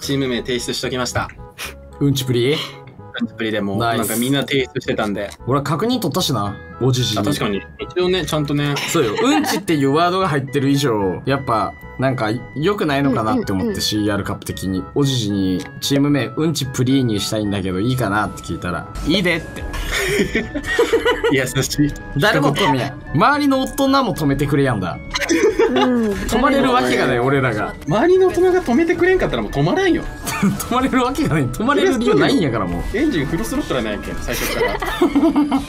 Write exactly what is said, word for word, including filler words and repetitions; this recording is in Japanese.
チーム名提出しときました。 うんちプリうんちプリでもなんかみんな提出してたんで。 俺は確認取ったしな、おじじに。 確かに一応ね、ちゃんとね。 そうよ、うんちっていうワードが入ってる以上やっぱなんか良くないのかなって思って シーアール カップ的におじじにチーム名うんちプリにしたいんだけどいいかなって聞いたらいいでって優しい。 誰も止めやん、周りの大人も止めてくれやんだ。止まれるわけがない、俺らが。 周りの大人が止めてくれんかったらもう止まらんよ。 止まれるわけがない、止まれる理由ないんやからもう。 エンジンフルスロットラーなんやけん最初から。